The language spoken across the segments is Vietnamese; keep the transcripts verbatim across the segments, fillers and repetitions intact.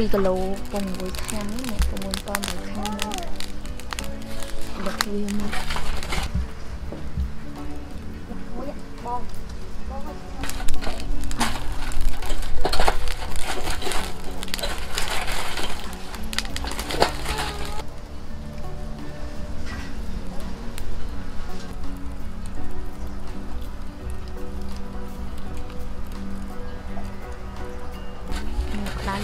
pi cà lô bông với khăn nè, bông muốn to với khăn đặc viên nữa. Bông đây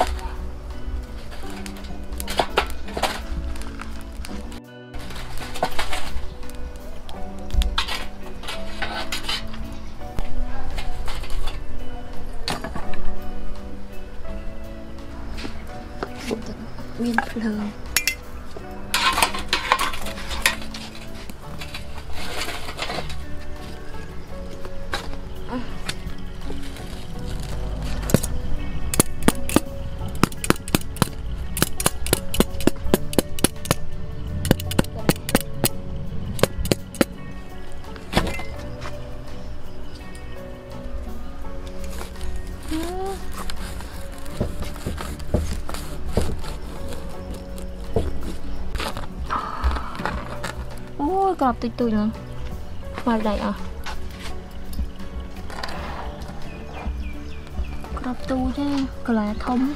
nguyên phơi ôi cọp tụi tụi nữa vào đây à cọp tu chứ còn là thông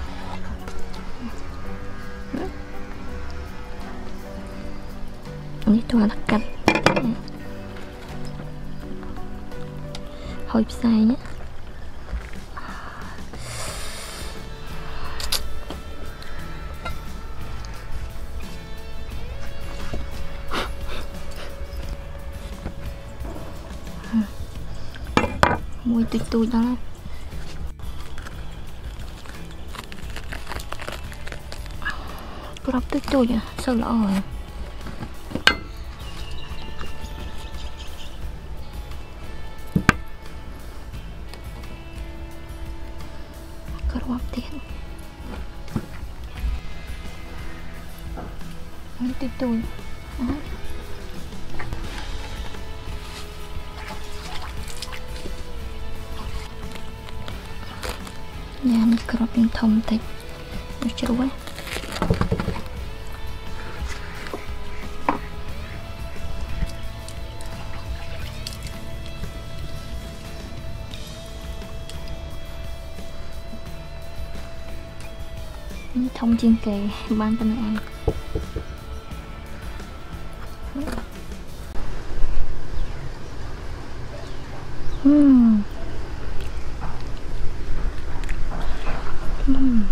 នេះទៅអាកាត់ហើយផ្សាយណាមួយតិចតួចដល់ក្របតិចតួចសូវល្អក្របទៀតមួយតិចតួចnhà mình crop những thông tịch nó chuối những thông chiên kề ban bên ăn uhm. Uhm.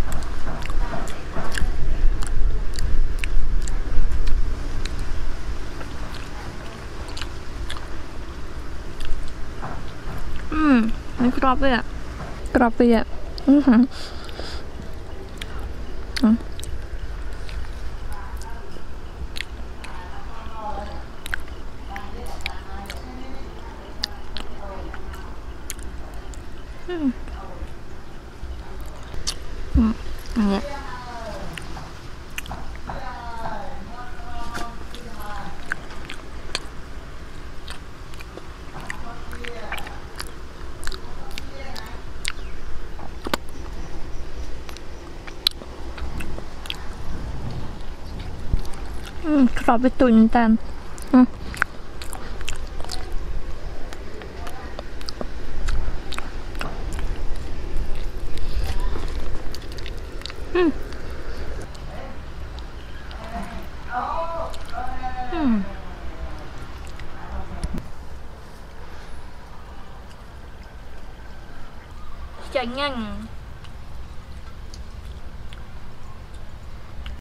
Uhm, nó crop vậy ạ, crop vậy ạ. Uh -huh. uh. Uhm. Ừ, yeah. Ừ, crop với tụi tan. Ừ. Hmm. Hmm. Chạy nhanh.